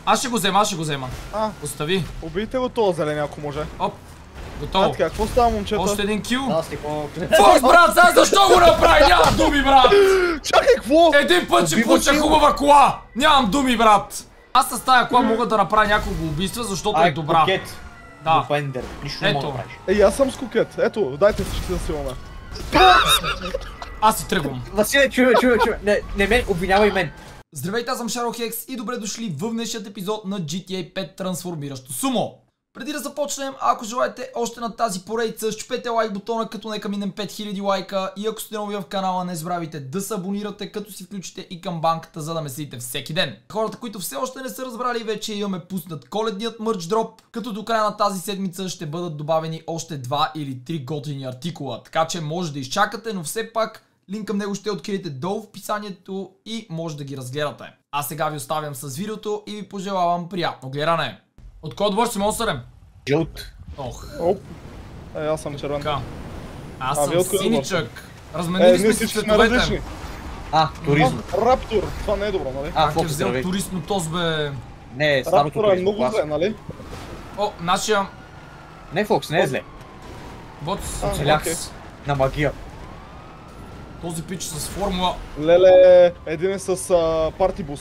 Аз ще го взема. Остави. Убийте го този зелен, ако може. Оп. Готово. Така, какво става, момчета? Още един кил. Фокс, брат, сега защо го направи? Нямам думи, брат! Чакай, какво? Един път ще получа хубава кола! Нямам думи, брат! Аз с тая кола мога да направя няколко убийства, защото е добра. Да. Ето. Ей, аз съм с кукет. Ето, дайте всички да силаме. Аз си тръгвам. Василе, чуй. Не ме, обвинявай мен. Здравейте, аз съм Шаро-Хекс и добре дошли в днешният епизод на GTA 5 Трансформиращо сумо. Преди да започнем, ако желаете още на тази поредица, щупете лайк бутона, като нека минем 5000 лайка, и ако сте нови в канала, не забравяйте да се абонирате, като си включите и камбанката, за да ме следите всеки ден. Хората, които все още не са разбрали, вече имаме пуснат коледният мърч дроп, като до края на тази седмица ще бъдат добавени още 2 или 3 готини артикула, така че може да изчакате, но все пак линк към него ще откриете долу в описанието и може да ги разгледате. А сега ви оставям с видеото и ви пожелавам приятно гледане. От кой отбор си монстърем? Жълт. Ох. Аз съм червен. Аз съм синичък. Разменили сме си цветовете. Туризм. Раптор. Това не е добро, нали? Как е взел туристно тоз, бе? Не, старото Раптора е много зле, нали? О, нашия... Не, Фокс, не е зле. Ботс. Оцелях на магия. Този пич с формула. Леле, един е с партибус.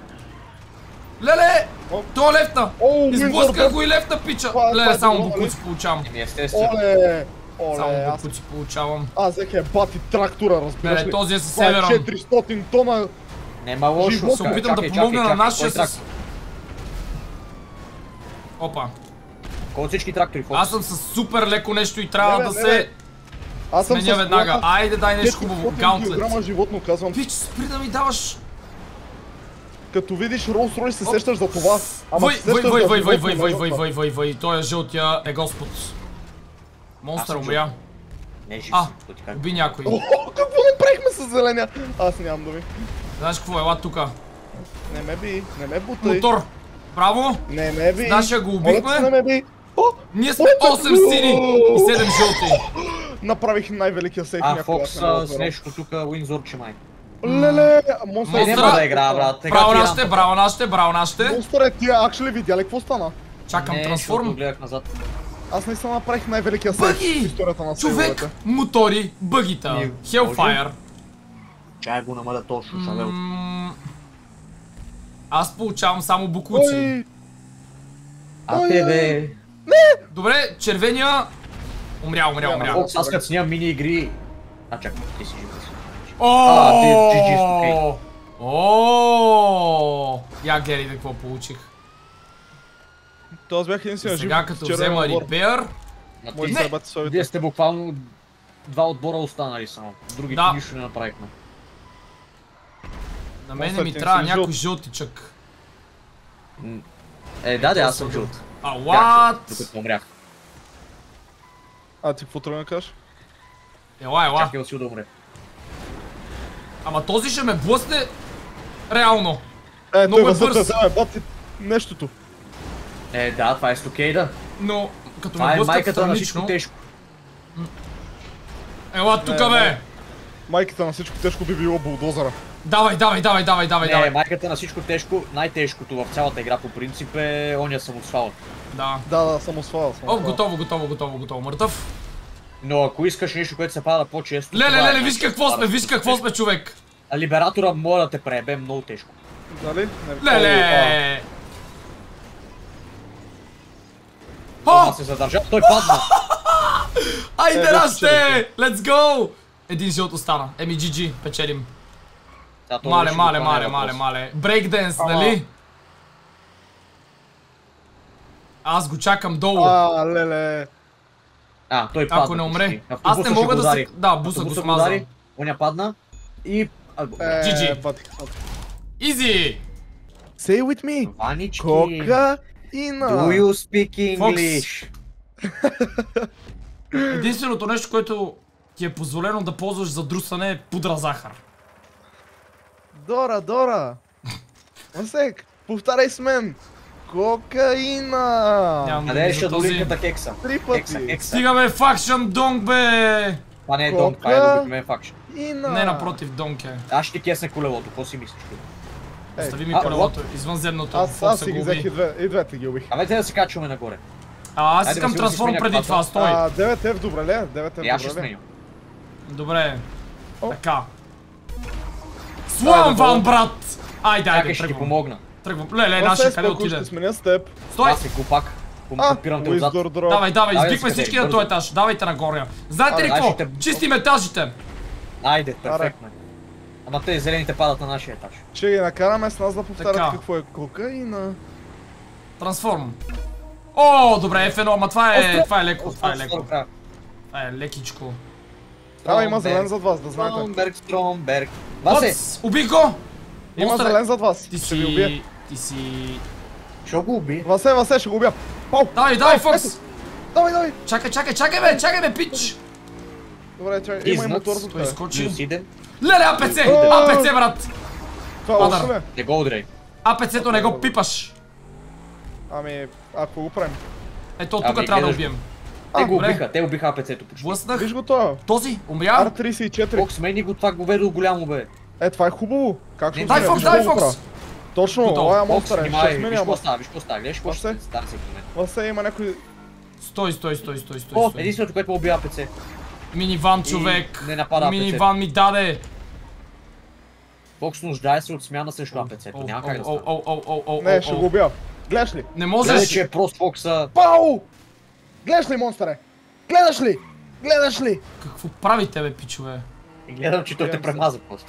Леле! То лефта! Изблъсках го и лефта, пича! Леле, само букуци получавам. Само букуци получавам. Аз взех бати трактора, разбираш ли? Леле, този е със северан. 400 тона. Нема лошо. Се опитам да помогна на нашия с... Опа. Кой от всички трактори, Фокс? Аз съм с супер леко нещо и трябва да се... сменя веднага. Айде, дай нещо хубаво. Гаунтлет. Животно, казвам. Пич, спри да ми даваш... Като видиш Rolls-Royce се сещаш за това. Вой, той е жълтия е господ. Монстър умря. Не, жив съм. Уби някой. Какво направихме с зеления? Аз нямам думи. Знаеш какво, ела тука. Не ме би, не ме бутай. Мотор. Браво. Не ме би. Нашия го убихме. Не ме би. Ние сме 8 сини и 7 жълти. Направих най-великия сейф някога. Фокс с нещо тука, Уинзорче май. Леле, монстър. Няма да игра, брат. Браво нашите. Монстър е, тия actually видя ли какво стана? Чакам трансформ. Аз наистина направих най-великия сейф в историята на сейвовете. Човек, мотори, бъгита, Hellfire. Чай го намаля точно, Шавел. Аз получавам само букуци. Тебе. Добре, червения... Умря. Фокс, аз като снимам мини игри... Чакай, ти си жив. Я гледай какво получих. Аз бях единствено жив. Сега като взема репер... Вие сте буквално два отбора останали само. Другите нищо не направихме. На мене ми трябва някой жълтичък. Да, аз съм жълт. What? Докато умрях. Ти какво трябва да кажеш? Ела. Чакай Васил да умре. Ама този ще ме блъсне реално. Много е бърз. Бати нещото. Да, това е стокейда. Но като това ме блъскат майката на всичко тежко. Ела тука, бе! Майката на всичко тежко би било булдозера. Давай. Не, майката на всичко тежко, най-тежкото в цялата игра по принцип е ония самосвал. Да, самосвал. Готово, мъртъв. Но ако искаш нещо, което се пада по-често... Леле, виж какво сме, човек! А либератора може да те преебе много тежко. Дали? Леле! Това се задържа, той падна! Айде, нашите! Let's go! Един жълт остана. GG, печелим. Мале. Брейкденс, нали? Аз го чакам долу. Леле. Той падна. Ако не умре. Аз не мога да се... Да, буса го смаза. Оня падна и... GG. Easy! Say with me. Ванички. Кокаина. Do you speak English? Единственото нещо, което ти е позволено да ползваш за друсане е пудра захар. Дора. Масек, повтаряй с мен. Кокаина. Къде ще долинката кекса? 3 пъти. Стигаме факшън донг, бе! Това не е донг, това е обикновен факшън. Не, напротив, донг е. Аз ще ти кесне колелото, какво си мислиш? Остави ми колелото, извънземното. Аз си ги взех и двете ги убих. Абе, те да се качваме нагоре. Аз искам трансформ преди това, стой. 9F добре ли? 9F аз ще добре ли? сменям. Добре. Така. Сламван, брат! Айде, Чакай, ще ти помогна. Тръгвам. Леле, нашия къде Ще отиде? сменя с теб. Стой! Аз се купак. Копирам те отзад. Давай, избихме всички на този етаж. Давайте нагоре. Знаете ли какво? Чистим етажите. Айде, перфектно. Ама те зелените падат на нашия етаж. Ще ги накараме с нас да повтарят Така. какво е кокаина. Трансформ. О, добре, F1, ама това е леко, това е леко. Остро. Това е лекичко. Има зелен зад вас, да знаете. Стромберг. Васе! Оц, убих го! Има Монстър, зелен зад вас. Ти Ще ви убие. си... Ти си... Що го уби? Васе, ще го убия. Пау! Давай, Фокс! Давай! Чакай бе, пич! Добре, чакай, има и мотор за Той това. изкочи. Плюс Леле, АПЦ, брат! Това Падър. лошо ли? Не го удрей. АПЦ-то не го пипаш. Ами, ако го правим. Ето, тук трябва да гледаш убием. Те го добре. убиха, те убиха АПЦ-то почти. Блъснах. Виж го това. Този, умря. R34. Фокс, смени го това говедо голямо бе. Това е хубаво. Как ще Дай, го Фокс, сменя? дай, Виж какво Фокс. правя. Точно, Готово. това е Фокс, монстър. Ще внимай, виж сменя, какво ама. става, гледаш какво Васе? става всеки момент. Васе, има някой... Стой. О, единственото, което ме убива АПЦ. Миниван, човек. не напада АПЦ. Миниван ми даде. Фокс нуждае се от смяна срещу АПЦ-то, няма как да стане. Не, ще го убия. Гледаш ли? Не Гледай, можеш. че е прост Фокса. Пау! Гледаш ли, монстъре? Гледаш ли? Какво правите, бе, пичове? И гледам, че той те премаза просто.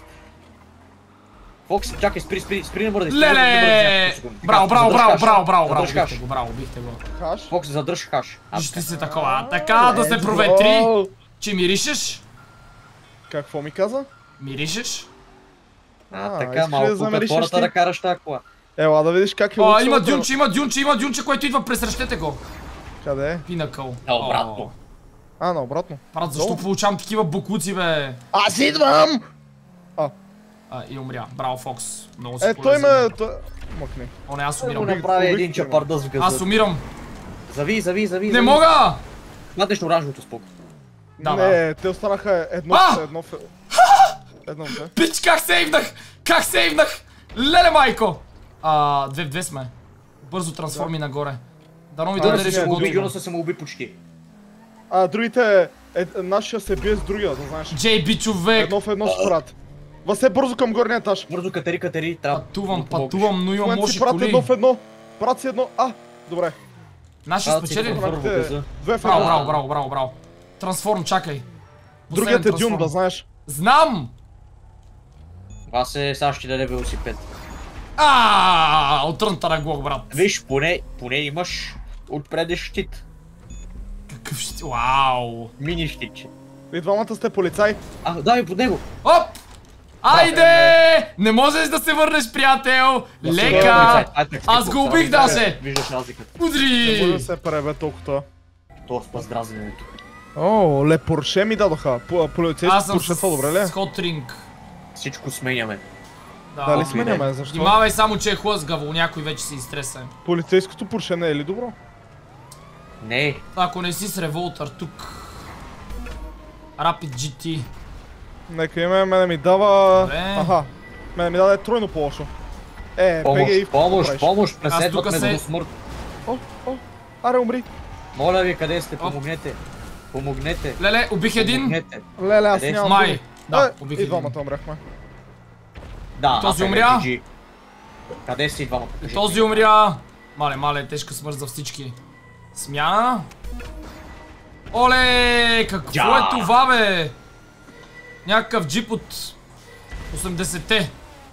Фокс, чакай, спри не мърдай. Леле! Браво, бихте го. Хаш? Фокс, задръж хаш. Вижте се такова, така да се проветри. Че миришеш? Какво ми каза? Миришеш? Така, искаш малко да замериш пред хората ти? да караш тази кола. Ела да видиш как е О, луцелото. има дюнче, което идва, пресрещете го. Къде е? Пинакъл. Обратно. Наобратно. Брат, защо получавам такива букуци, бе? Аз идвам! И умря. Браво, Фокс. Много си Той полезен. ме... О, не. О, не, аз Го умирам. направи един чапардъс в газа. Аз умирам. Зави. Не мога! Хватнеш оранжевото споко. Да. Не, те останаха едно Едно. Пич, как сейвнах! Леле, майко! 2 в 2 сме. Бързо трансформи нагоре. Дано ми да реши Уби годино. Юноса се му уби почти. Другите... Нашия се бие с другия, да знаеш. JB, човек! Едно в едно ще правят. Въсе бързо към горния етаж. Бързо, катери, трябва Пътувам, но В имам момента лоши си правят коли. едно в едно. Правят си едно... Добре. Наши спечели ли? Две в едно. Браво. Трансформ, чакай. Другият е Дюн, да знаеш. Знам! Това сега ще даде велосипед. От трънта на глох, брат. Виж, поне имаш отпреде щит. Какъв щит? Вау! Мини щитче. И двамата сте полицай. Дай под него. Оп! Айде! Не можеш да се върнеш, приятел! Лека! Аз го убих даже! Виждаш разликата. Удри! Не може да се пребе толкова. Това с дразненето. Ле Порше ми дадоха. Полицейски Порше, това добре ли? Аз съм с Хотринг. Всичко сменяме. Дали сменяме? Защо? Внимавай само, че е хлъзгаво, някой вече се изтреса. Полицейското Порше не е ли добро? Не. Ако не си с револтър тук. Rapid GT. Нека има, мене ми дава... Добре. Мене ми даде тройно по-лошо. ПГИ... Помощ, преследват ме до смърт. Аре, умри. Моля ви, къде сте? Помогнете. Леле, убих един. Леле, аз нямам... Май. Да, убих И един. двамата умряхме. Да, този умря. Къде си двамата? Този умря. Мале, тежка смърт за всички. Смяна. Оле, какво е това, бе? Някакъв джип от 80-те.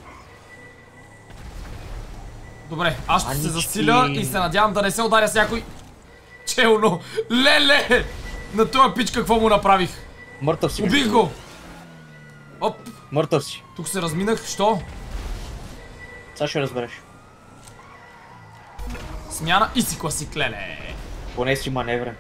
Добре, аз ще се засиля и се надявам да не се ударя с някой челно. Леле! На този пич какво му направих? Мъртъв си. Убих го! Оп! Мъртъв си. Тук се разминах, що? Сега ще разбереш. Смяна и си класик, леле! Поне си маневрен.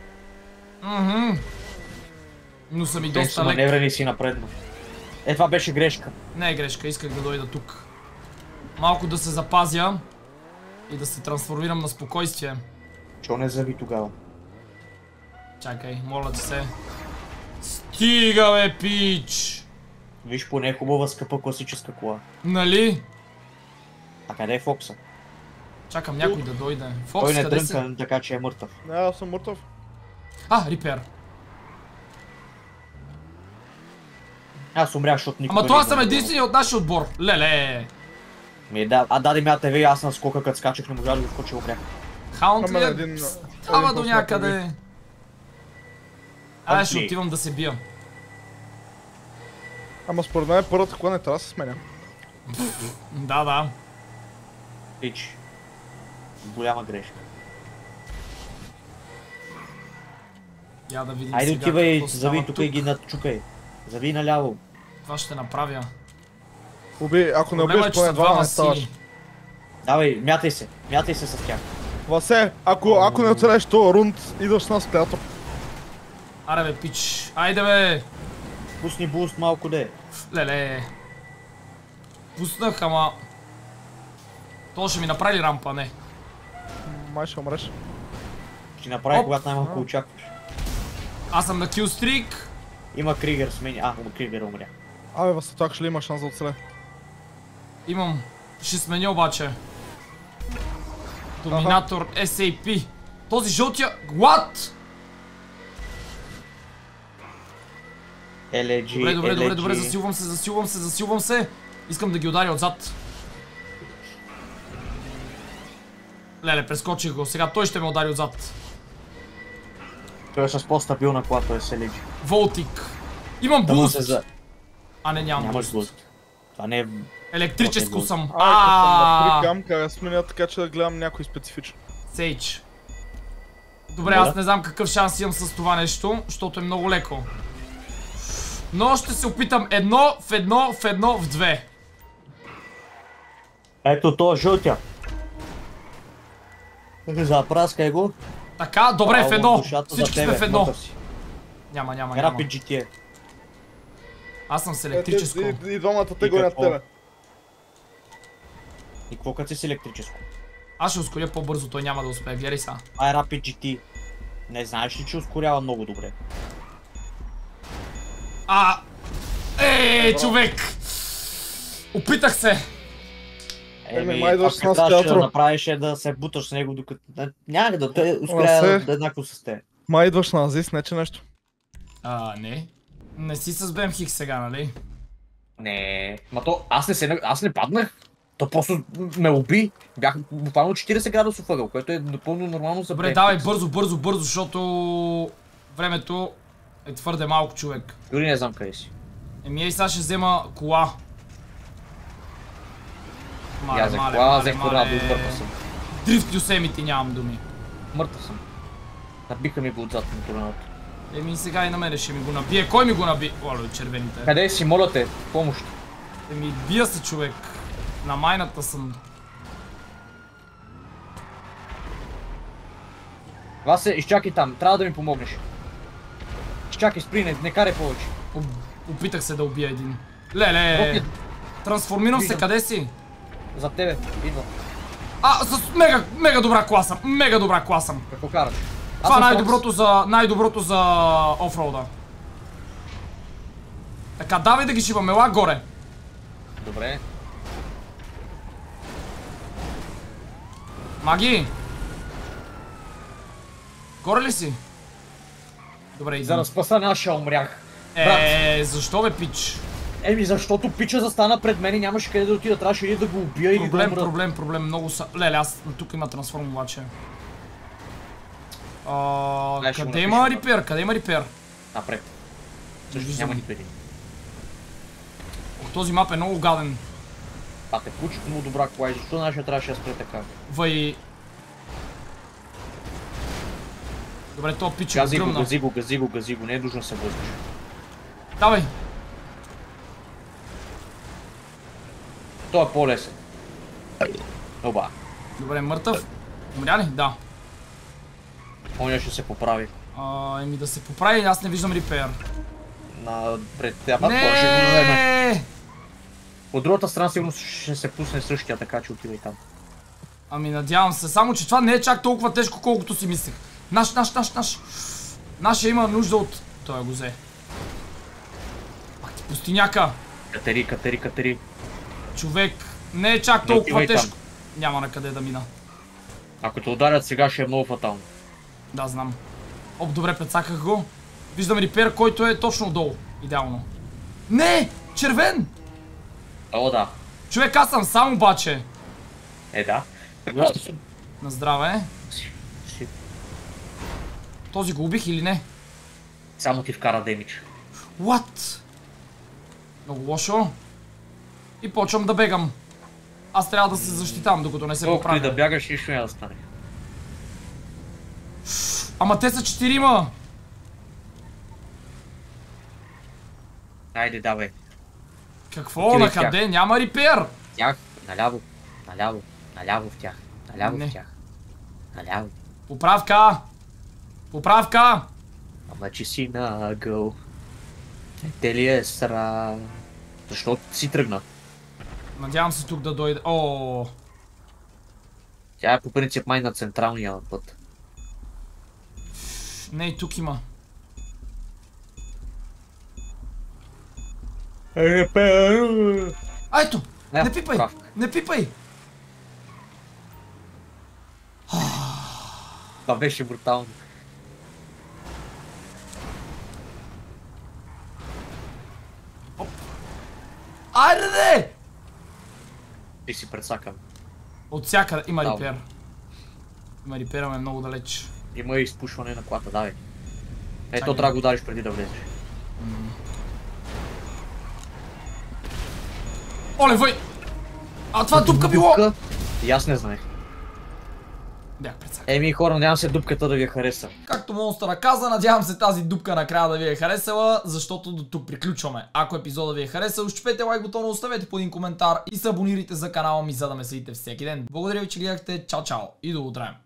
Но съм и Те доста си лек. маневрен и си напредно. Това беше грешка. Не е грешка, исках да дойда тук. Малко да се запазя и да се трансформирам на спокойствие. Чо не зави тогава? Чакай, моля ти се. Стига, бе, пич! Виж, поне е хубава, скъпа класическа кола. Нали? А къде е Фокса? Чакам някой да дойде. Фокс, Той не къде си? трънка, така че е мъртъв. Не, аз съм мъртъв. Рипер. Аз умрях, защото никой Ама това съм единствения от нашия отбор. Леле. Даде ми АТВ и аз на скока, като скачах, не можа да го скоча, умрях. Хаунтлер става до някъде. Ще отивам да се бия. Ама според мен първата кола не трябва да се сменя. Да. Пич. Голяма грешка. Я да видим Айде сега отивай, какво зави става тук и ги начукай. Зави наляво. Това ще направя. Ако не убиеш поне двама, не ставаш. Давай, мятай се с тях. Васе, ако не оцелеш този рунд, идваш с нас в театър. Аре бе, пич. Айде бе. Пусни буст малко де. Леле. Пуснах, ама... То ще ми направи рампа, не. Май ще умреш. Ще направи, когато най-малко очакваш. Аз съм на килстрик. Има Кригер с мен. Кригер умря. Абе, Васе, това ще ли има шанс да оцеле? Имам. Ще сменя обаче. Доминатор SAP. Този жълтия... What? LG. Добре, засилвам се. Искам да ги ударя отзад. Леле, прескочих го. Сега той ще ме удари отзад. Той е с по-стабилна кола, той е с LG. Волтик. Имам буст. Нямам буст. Това не е... Електрическо съм. Като съм наприкам, как сменя така, че да гледам някой специфично. Сейдж. Добре, аз не знам какъв шанс имам с това нещо, защото е много леко. Но ще се опитам едно в две. Ето то жълтя. Запраскай го. Така, добре, в едно. Всички сме в едно. Няма. Rapid GTA. Аз съм с електрическо. И двамата те гонят тебе. И какво като си с електрическо? Аз ще ускоря по-бързо, той няма да успее, гледай са. Това е Rapid GT. Не знаеш ли, че ускорява много добре? Човек! Опитах се! Май идваш с нас в театро. театро. Да направиш е да се буташ с него, докато... Няма да те ускорява еднакво с те. Май идваш на Азис, не че нещо. Не. Не си с BMX сега, нали? Не. Аз не паднах. То просто ме уби. Бях буквално 40 градусов ъгъл, което е напълно нормално за BMX. Добре, давай бързо, защото времето е твърде малко, човек. Дори не знам къде си. Сега ще взема кола. Я за кола, взех кола, мъртъв съм. Дрифт Юсемити, нямам думи. Мъртъв съм. Набиха ми го отзад на турната. Сега и на мене ще ми го набие. Кой ми го наби? Оле, червените. Къде си, моля те? Помощ. Бия се, човек. На майната съм. Васе, изчакай там. Трябва да ми помогнеш. Изчакай, спри, не карай повече. Опитах се да убия един. Леле! Трансформирам се, къде си? За тебе, идва. С мега добра кола съм. Какво караш? Това най-доброто за офроуда. Така, давай да ги шибаме, ела горе. Добре. Маги! Горе ли си? Добре, За да спаса нашия умрях. Защо бе, пич? Защото пича застана пред мен и нямаше къде да отида, трябваше или да го убия или да умра. Проблем, много са... Леле, аз тук има трансформ обаче. Къде има репер? Напред. Също няма нито един. Този мап е много гаден. Те получих много добра кола и защо нашия трябваше да спре така? Добре, то пича го гръмна. Гази го, не е нужно да се блъскаш. Давай! Той е по-лесен. Оба. Добре, мъртъв. Умря ли? Да. Оня ще се поправи. Да се поправи, аз не виждам репер. Пред тя път ще го вземе. От другата страна сигурно ще се пусне същия, така че отивай там. Надявам се, само че това не е чак толкова тежко, колкото си мислех. Наш. Нашия има нужда от... Той го взе. Пак ти пустиняка. Катери. Човек, Не е чак Не толкова отивай там. тежко. Няма на къде да мина. Ако те ударят сега, ще е много фатално. Да, знам. Оп, добре, прецаках го. Виждам рипер, който е точно отдолу. Идеално. Не! Червен! О, да. Човек, аз съм сам обаче. Да. На здраве. Си. Този го убих или не? Само ти вкара демидж. What? Много лошо. И почвам да бегам. Аз трябва да се защитавам, докато не се Колкото и поправя. да бягаш, нищо няма да стане. Ама те са 4-ма! Айде, давай. Какво? Отивай На в тях. къде? Няма рипер! Тях, наляво, наляво, наляво в тях. Наляво Не. в тях. Наляво. Поправка! Поправка! Ама че си нагъл. Те ли е сра... Защо си тръгна? Надявам се тук да дойде. О, Тя е по принцип май на централния път. не, и тук има. А, ето! Не пипай! Поправка. Не пипай! Това беше брутално. Айде де! Ти си прецакан. От всякъде има Да. рипер. Има рипер, ама е много далеч. Има и изпушване на колата, давай. Ето Чакай. трябва да го удариш преди да влезеш. Оле, въй! А това дупка било! Дупка? И аз не знаех. Бях прецакал. Еми хора, надявам се дупката да ви я хареса. Както Монстъра каза, надявам се тази дупка накрая да ви е харесала, защото до тук приключваме. Ако епизода ви е харесал, щупете лайк бутона, оставете по един коментар и се абонирайте за канала ми, за да ме следите всеки ден. Благодаря ви, че гледахте. Чао, чао и до утре!